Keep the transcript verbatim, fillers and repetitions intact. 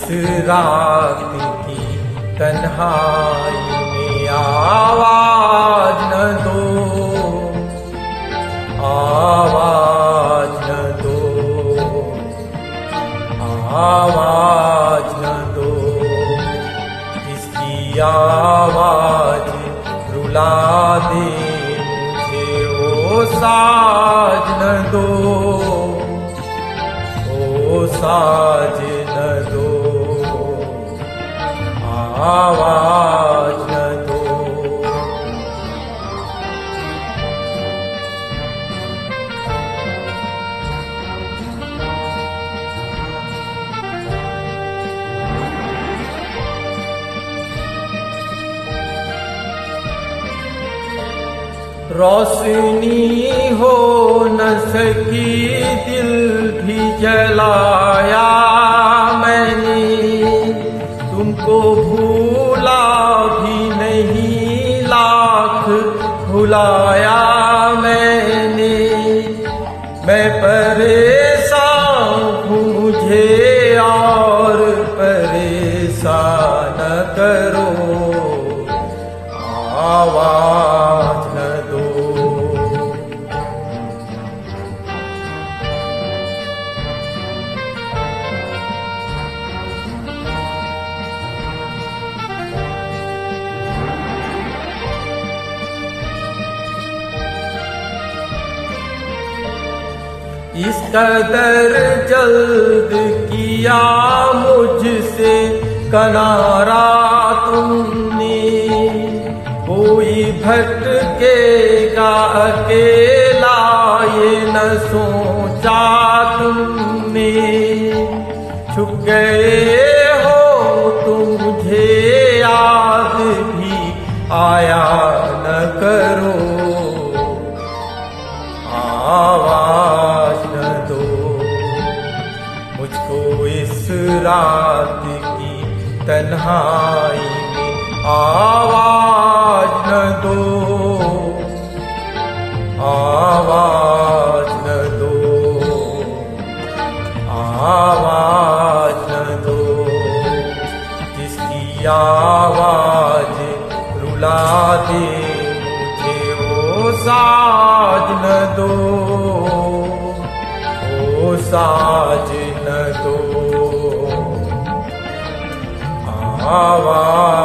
रात की तन्हाई में आवाज न दो, आवाज न दो, आवाज न दो। इसकी आवाज रुला दे मुझे, ओ साज न दो, ओ साज न दो, आवाज न दो। रोशनी हो न सकी, दिल भी जलाया मैंने, तुमको भूला भी नहीं, लाख भुलाया मैंने। मैं परेशान हूँ, मुझे और परेशान न करो, आवाज न दो। इस कदर जल्द किया मुझसे किनारा तुमने, कोई भटकेगा अकेला ये न सोचा तुमने। छुप गए हो तुम, मुझे याद भी आया न करो, आवाज न दो। मुझको इस रात की तन्हाई में आवाज न दो, आवाज न दो, आवाज न दो। जिसकी आवाज रुला दे मुझे, वो साज न दो, वो साज न दो, आवाज